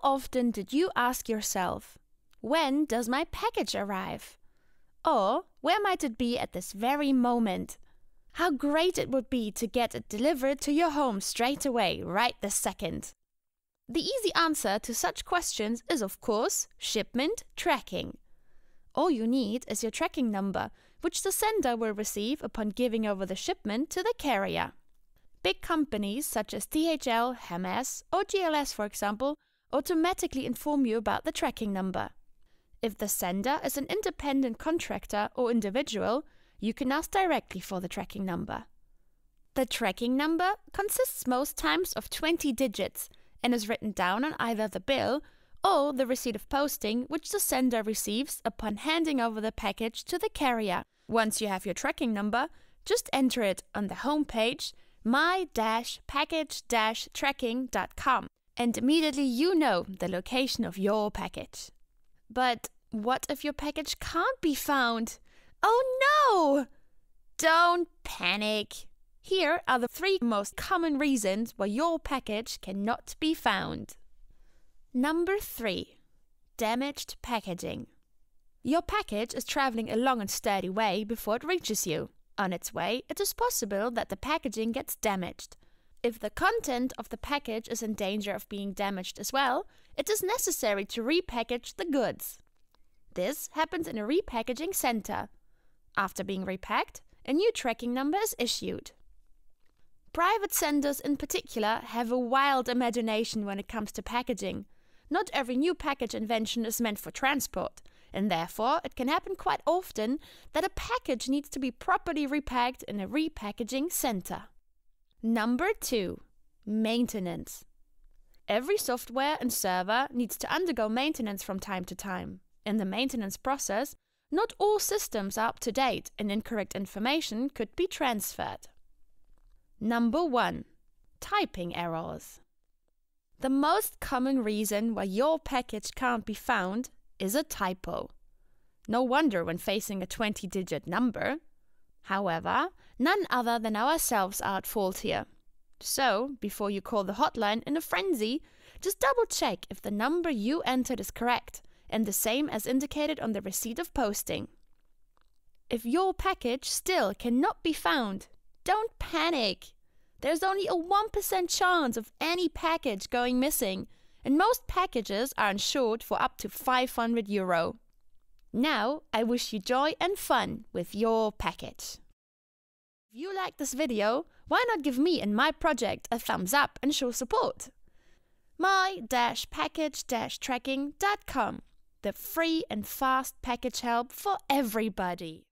often did you ask yourself, when does my package arrive? Or where might it be at this very moment? How great it would be to get it delivered to your home straight away, right this second. The easy answer to such questions is, of course, shipment tracking. All you need is your tracking number, which the sender will receive upon giving over the shipment to the carrier. Big companies such as DHL, Hermes or GLS, for example, automatically inform you about the tracking number. If the sender is an independent contractor or individual, you can ask directly for the tracking number. The tracking number consists most times of 20 digits and is written down on either the bill or the receipt of posting which the sender receives upon handing over the package to the carrier. Once you have your tracking number, just enter it on the homepage my-package-tracking.com and immediately you know the location of your package. But what if your package can't be found? Oh no! Don't panic! Here are the 3 most common reasons why your package cannot be found. Number 3. Damaged packaging. Your package is traveling a long and sturdy way before it reaches you. On its way, it is possible that the packaging gets damaged. If the content of the package is in danger of being damaged as well, it is necessary to repackage the goods. This happens in a repackaging center. After being repacked, a new tracking number is issued. Private senders in particular have a wild imagination when it comes to packaging. Not every new package invention is meant for transport, and therefore it can happen quite often that a package needs to be properly repacked in a repackaging center. Number 2. Maintenance. Every software and server needs to undergo maintenance from time to time. In the maintenance process, not all systems are up to date and incorrect information could be transferred. Number 1. Typing errors. The most common reason why your package can't be found is a typo. No wonder when facing a 20-digit number. However, none other than ourselves are at fault here. So, before you call the hotline in a frenzy, just double-check if the number you entered is correct and the same as indicated on the receipt of posting. If your package still cannot be found, don't panic. There's only a 1% chance of any package going missing, and most packages are insured for up to €500. Now, I wish you joy and fun with your package. If you like this video, why not give me and my project a thumbs up and show support? my-package-tracking.com, the free and fast package help for everybody.